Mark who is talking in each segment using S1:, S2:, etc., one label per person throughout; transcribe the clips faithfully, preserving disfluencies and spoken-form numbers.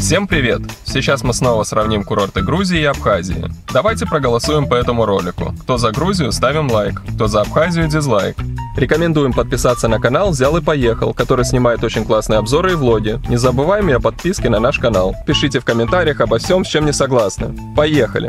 S1: Всем привет! Сейчас мы снова сравним курорты Грузии и Абхазии. Давайте проголосуем по этому ролику. Кто за Грузию, ставим лайк, кто за Абхазию, дизлайк. Рекомендуем подписаться на канал «Взял и поехал», который снимает очень классные обзоры и влоги. Не забываем и о подписке на наш канал. Пишите в комментариях обо всем, с чем не согласны. Поехали!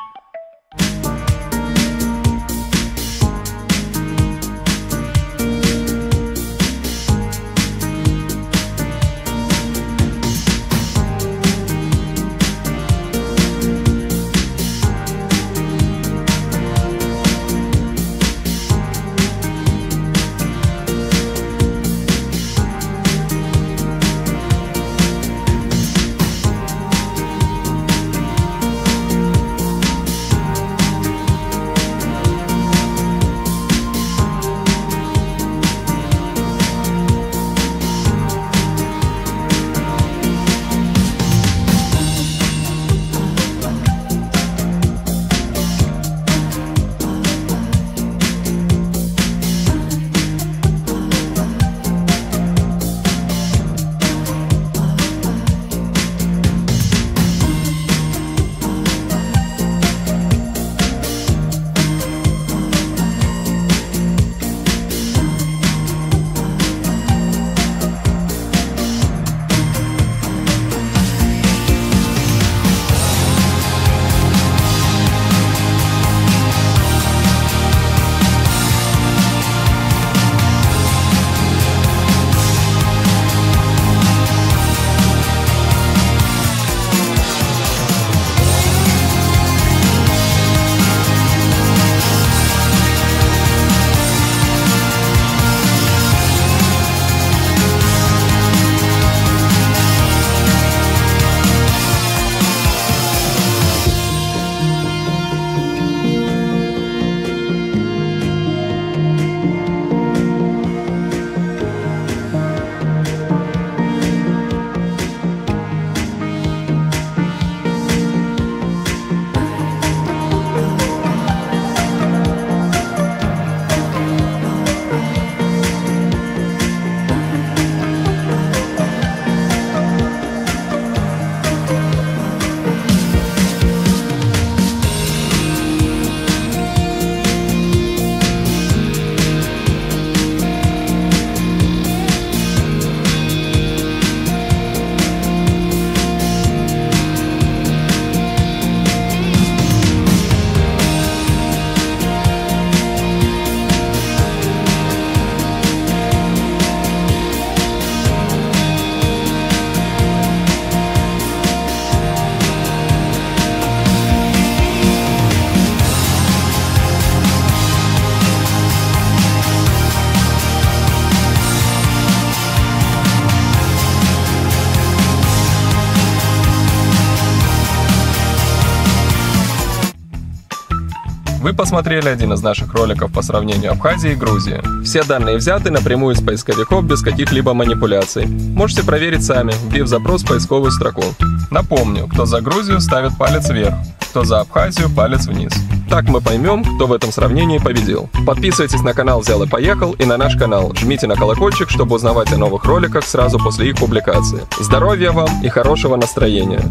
S1: Вы посмотрели один из наших роликов по сравнению Абхазии и Грузии. Все данные взяты напрямую из поисковиков без каких-либо манипуляций. Можете проверить сами, вбив запрос в поисковую строку. Напомню, кто за Грузию ставит палец вверх, кто за Абхазию палец вниз. Так мы поймем, кто в этом сравнении победил. Подписывайтесь на канал «Взял и поехал» и на наш канал. Жмите на колокольчик, чтобы узнавать о новых роликах сразу после их публикации. Здоровья вам и хорошего настроения!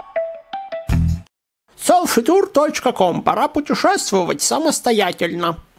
S2: селфи тур точка ком. Пора путешествовать самостоятельно.